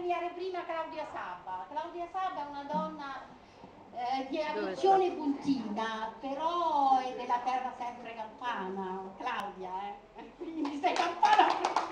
premiare prima Claudia Sabba. Claudia Sabba è una donna di adozione puntina, però è della terra sempre campana, Claudia, quindi sei campana.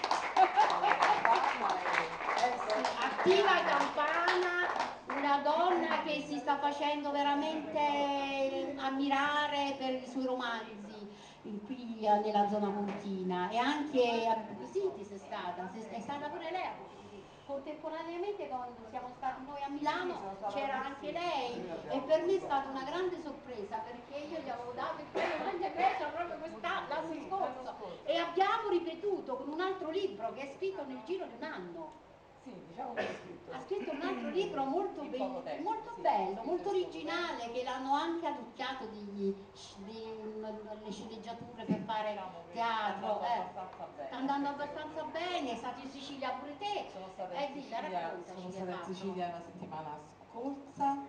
Attiva campana, una donna che si sta facendo veramente ammirare per i suoi romanzi qui nella zona pontina, e anche sì, è stata pure lei. Contemporaneamente, quando siamo stati noi a Milano, c'era anche lei, e per me è stata una grande sorpresa, perché io gli avevo dato il premio Magna Grecia proprio l'anno scorso, e abbiamo ripetuto con un altro libro che è scritto nel giro di un anno. Sì, diciamo che ha scritto un altro libro molto bello, molto originale, che l'hanno anche adocchiato delle sceneggiature per fare teatro. Sta andando abbastanza bene, è stato in Sicilia pure te. Sono stata in Sicilia la settimana scorsa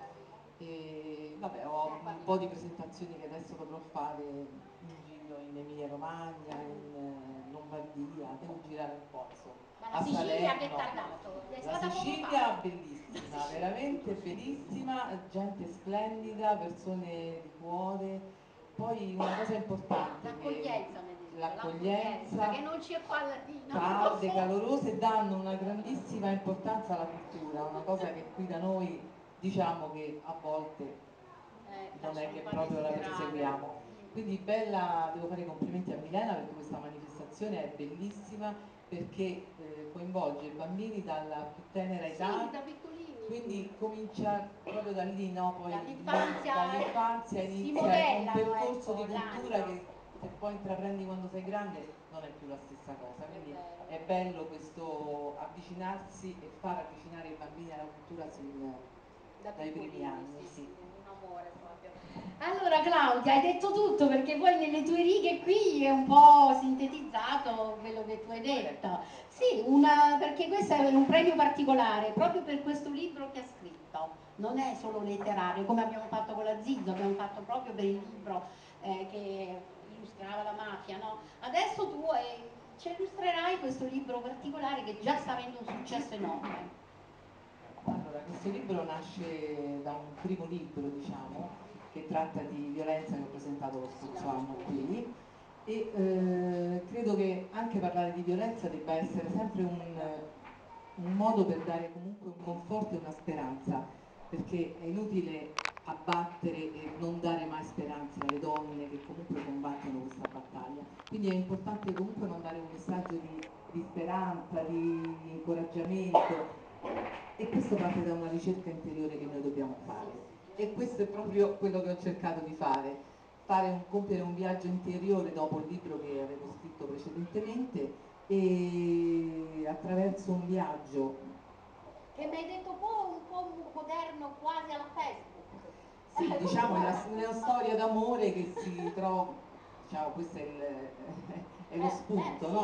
e vabbè, ho un po' di presentazioni che adesso dovrò fare in giro in Emilia Romagna, in Lombardia, devo girare un po', insomma. Ma la Sicilia che t'ha dato? La Sicilia bellissima, veramente bellissima, gente splendida, persone di cuore. Poi una cosa importante, l'accoglienza, che non ci è pallatina, calde, calorose, danno una grandissima importanza alla cultura, una cosa che qui da noi diciamo che a volte non è che proprio la perseguiamo. Quindi bella, devo fare i complimenti a Milena perché questa manifestazione è bellissima, perché coinvolge i bambini dalla più tenera età, quindi comincia proprio da lì, no? Poi dall'infanzia inizia un percorso di cultura che se poi intraprendi quando sei grande non è più la stessa cosa, quindi è bello questo avvicinarsi e far avvicinare i bambini alla cultura dai primi anni. Sì. Un amore proprio. Allora Claudia, hai detto tutto, perché poi nelle tue righe qui è un po' sintetizzato quello che tu hai detto. Sì, perché questo è un premio particolare proprio per questo libro che ha scritto. Non è solo letterario, come abbiamo fatto con la Zizzo, abbiamo fatto proprio per il libro che illustrava la mafia, no? Adesso tu ci illustrerai questo libro particolare che già sta avendo un successo enorme. Allora, questo libro nasce da un primo libro, diciamo, che tratta di violenza che ho presentato lo scorso anno qui, e credo che anche parlare di violenza debba essere sempre un modo per dare comunque un conforto e una speranza, perché è inutile abbattere e non dare mai speranza alle donne che comunque combattono questa battaglia. Quindi è importante comunque mandare un messaggio di speranza, di incoraggiamento, e questo parte da una ricerca interiore che noi dobbiamo fare, e questo è proprio quello che ho cercato di fare, compiere un viaggio interiore dopo il libro che avevo scritto precedentemente, e attraverso un viaggio che mi hai detto un po' moderno, quasi alla Facebook. Sì, diciamo è una storia d'amore che si trova, diciamo, questo è lo spunto, sì, no?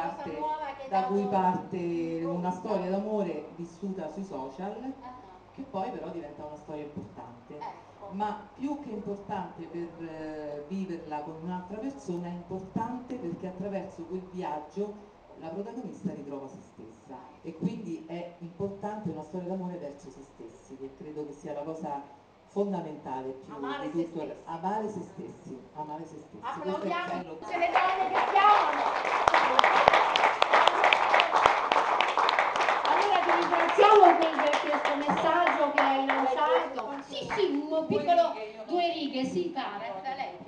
Da cui parte una storia d'amore vissuta sui social, che poi però diventa una storia importante. Ma più che importante per viverla con un'altra persona, è importante perché attraverso quel viaggio la protagonista ritrova se stessa, e quindi è importante una storia d'amore verso se stessi, che credo che sia la cosa fondamentale più amare di tutto, se stessi. amare se stessi, amare se stessi. Applaudiamo tutte le donne che chiamano. Allora ti ringraziamo per questo messaggio che hai lanciato. Sì, un piccolo, due righe, sì, pare, da lei.